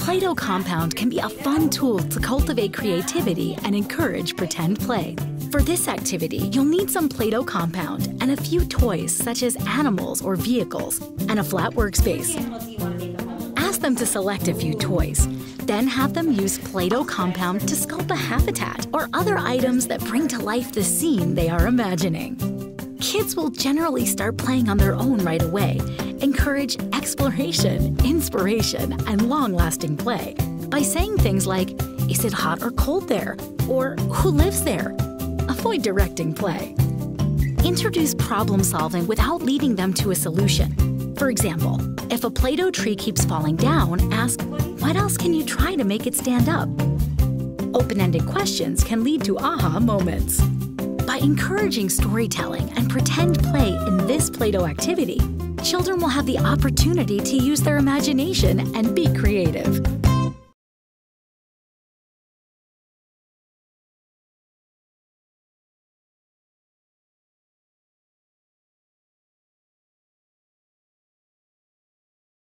Play-Doh Compound can be a fun tool to cultivate creativity and encourage pretend play. For this activity, you'll need some Play-Doh Compound and a few toys such as animals or vehicles, and a flat workspace. Ask them to select a few toys. Then have them use Play-Doh Compound to sculpt a habitat or other items that bring to life the scene they are imagining. Kids will generally start playing on their own right away. Encourage exploration, inspiration, and long-lasting play by saying things like, "Is it hot or cold there?" or "Who lives there?" Avoid directing play. Introduce problem solving without leading them to a solution. For example, if a Play-Doh tree keeps falling down, ask, "What else can you try to make it stand up?" Open-ended questions can lead to aha moments. By encouraging storytelling and pretend play in this Play-Doh activity, children will have the opportunity to use their imagination and be creative.